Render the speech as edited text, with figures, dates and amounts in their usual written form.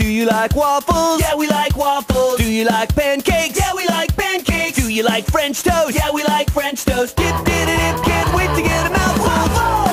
you like waffles? Yeah, we like waffles. Do you like pancakes? Yeah, we like pancakes. Do you like French toast? Yeah, we like French toast. Dip, dip, dip, can't wait to get a mouthful.